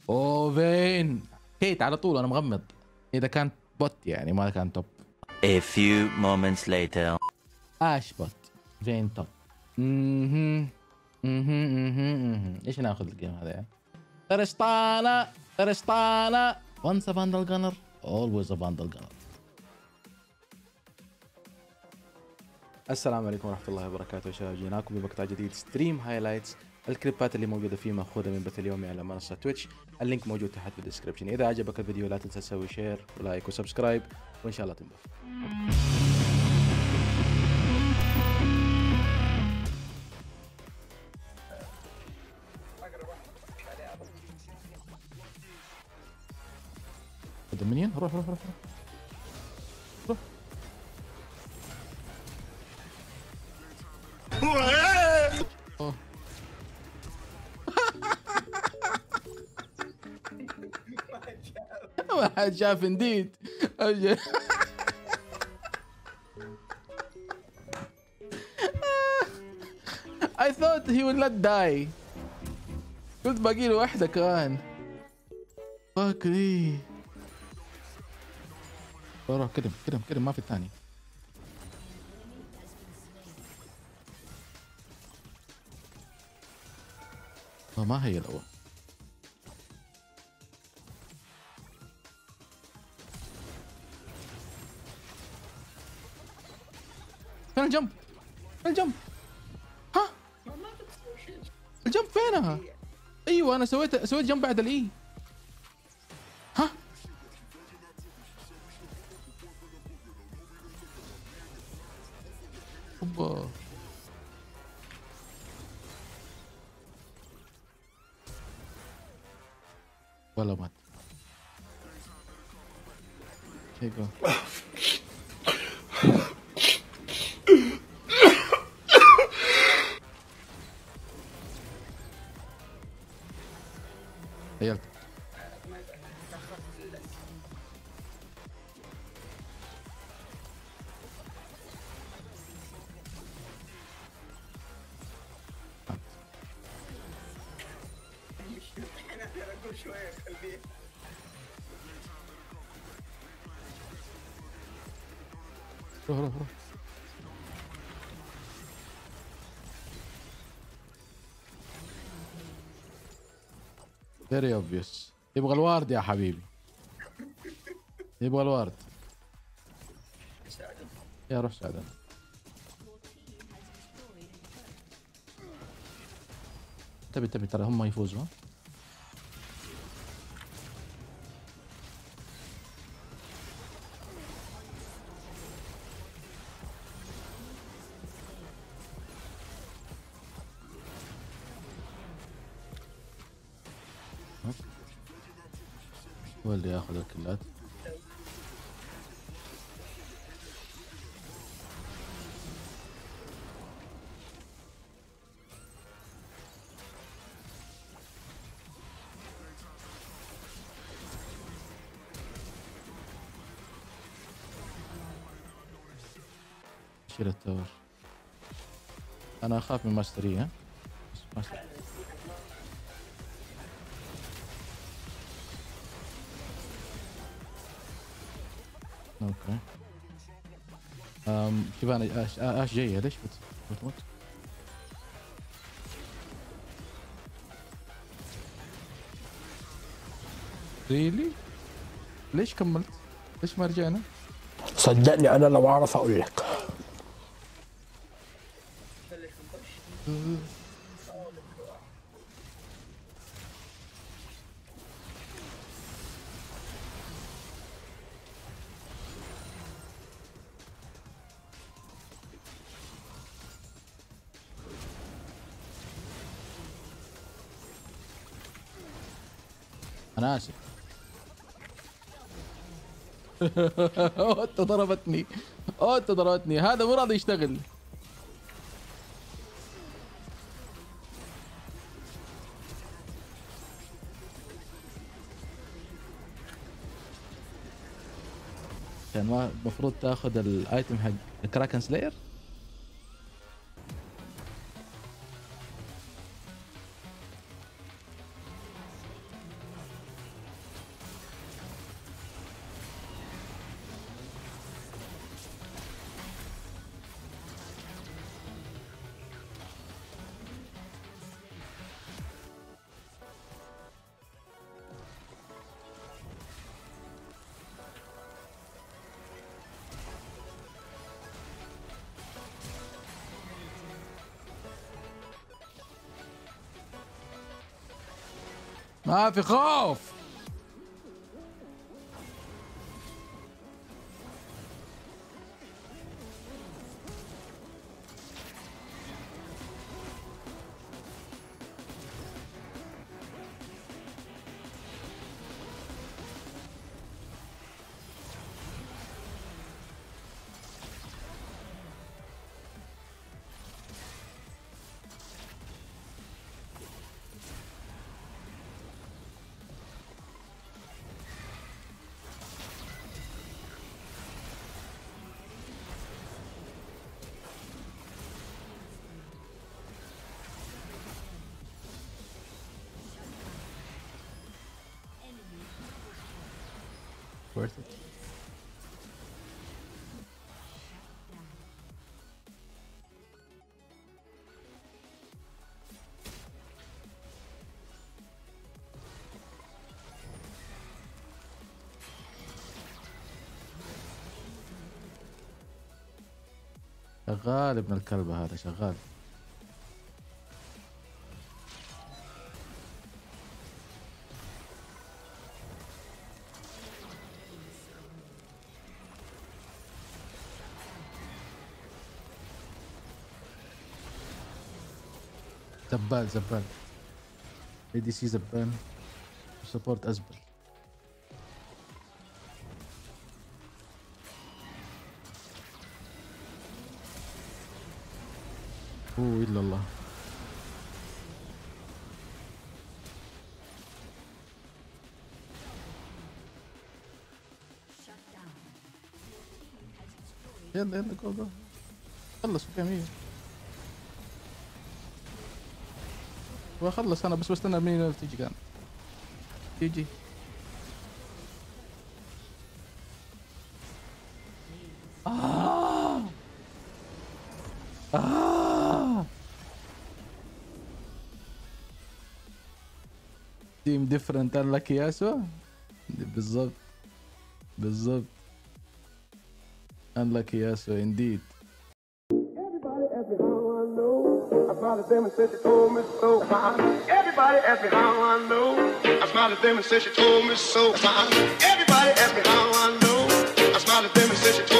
اوفين كيت على طول انا مغمض. اذا كان بوت يعني ما كان توب. A few moments later. اش بوت فين توب. ايش ناخذ الجيم هذا يعني؟ ترستانا ترستانا. once a vandal gunner always a vandal gunner. السلام عليكم ورحمة الله وبركاته يا شباب. جيناكم بمقطع جديد ستريم هايلايتس. الكليبات اللي موجودة فيه مأخوذة من بث اليومي على منصة تويتش. اللينك موجود تحت في الديسكربشن. إذا عجبك الفيديو لا تنسى تسوي شير ولايك وسبسكرايب وإن شاء الله تنبسط. خذ المنين. روح روح روح روح. روح. ما حد شاف انديد. I thought he would not die. قلت باقي له واحدة كمان. فاكري. روح كرم كرم كرم ما في الثاني. ما هي الأول. فين الجمب؟ فين الجمب؟ ها؟ الجمب فينها؟ ايوه انا سويت جمب بعد الاي. ها؟ اوبا ولا مات. هيك تخيلت. روح روح روح. فيري اوبفيوس. يبغى الوارد يا حبيبي. يبغى الوارد. يا روح ساعدنا. تبي ترى هم يفوزوا. هو اللي ياخذ الكلات. شيل التور. انا اخاف من ماستري. ها ماستر. اوكي. كيف انا اش جايه ليش بتموت؟ ريلي؟ ليش كملت؟ ليش ما رجعنا؟ صدقني انا لو اعرف اقول لك. انا اسف. اوت ضربتني. اوت ضربتني. هذا مو راضي يشتغل. كان ما المفروض تاخذ الايتم حق كراكن سلاير. ما في خوف. Worth it. شغال ابن الكلب هذا شغال. زبال اي دي سي زبال سبورت ازبل. الا الله. يلا جو جو خلص كمية وخلص. انا بس بستنى مين تيجي. كان تيجي تيم ديفرنت قال لك ياسو. بالضبط قال لك ياسو انديد. Smiled at them and said she told me so. Everybody asked me how I know. I smiled at them and said she told me so. Everybody asked me how I know. I smiled at them and said she told me so.